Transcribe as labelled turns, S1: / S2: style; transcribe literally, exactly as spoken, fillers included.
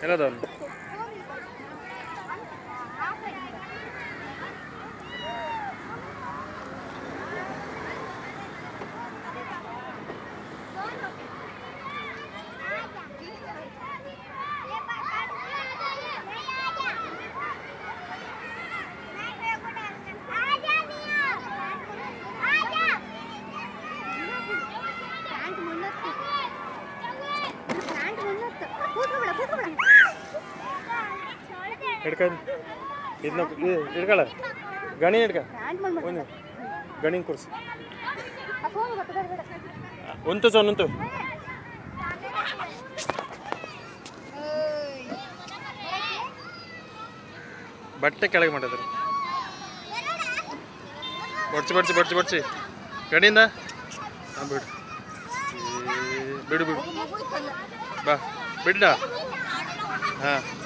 S1: ಏನದವನು ಹಿಡ್ಕ ಇದನ್ನ ಹಿಡ್ಕಳ ಗಣಿ ಹಿಡ್ಕ ಒಂದು ಗಣಿ ಕೂರಿಸಿ ಒಂತು ಸೊನ್ ಒಂತು ಬಟ್ಟೆ ಕೆಳಗೆ ಮಾಡಿದ್ರು ಬಡ್ಸಿ ಬಡ್ಸಿ ಬಡ್ಸಿ ಬಡ್ಸಿ ಗಣಿಯಿಂದ ಹಾಂ ಬಿಡು ಬಿಡು ಬಿಡು ಬಾ ಬಿಡ್ಡ ಹಾಂ